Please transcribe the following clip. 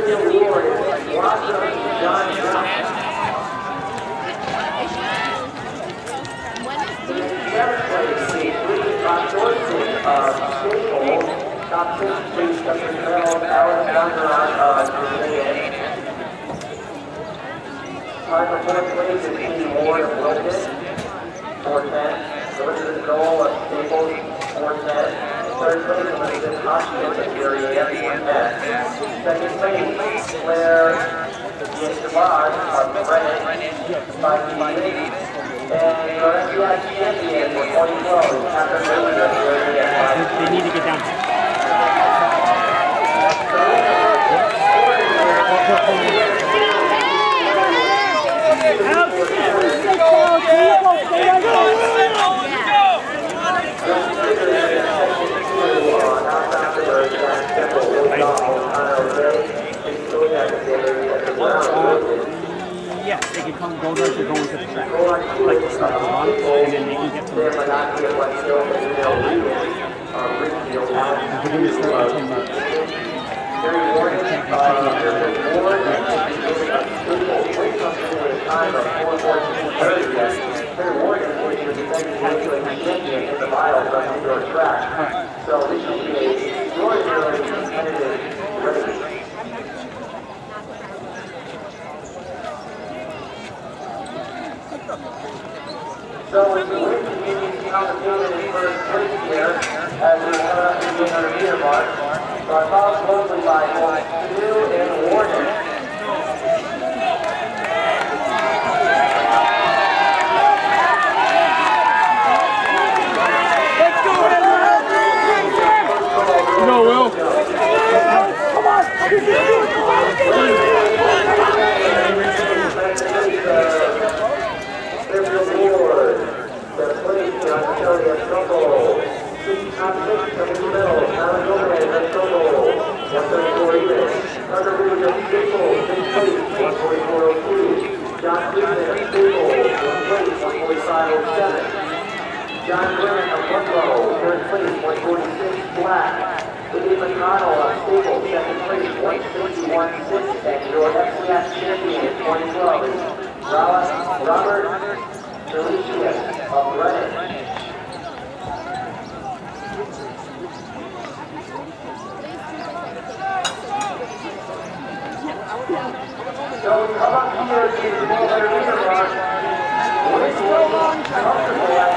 Time for fourth place is Amy Ward of Wynne, 4:10. Elizabeth Goal of Staples, 4:10. Third place, Elizabeth Hoskins of FCIACs, 1:10. Second place, Claire Yeshabad of Wynne, 5:58. And your FCIACs champion for 2012 is Catherine Bailey of FCIACs. They need to get down. Yes, they can come go right to go into the track. Like to start on, and then they can get to the track. They're going to start in 10 minutes. So this should be a really competitive race. So with the Wynne continues competition in first place here as we head up to the 800-meter mark. So I followed closely by both Stu and Warden. No, Will. Come on! John Wynne of Buffalo, third place, 146 black. William McConnell of Staples, second place, 161.6. And your FCIACs champion in 2012 is Robert Delicious of Wynne. So come up here to the 400-meter mark. Wynne was comfortable at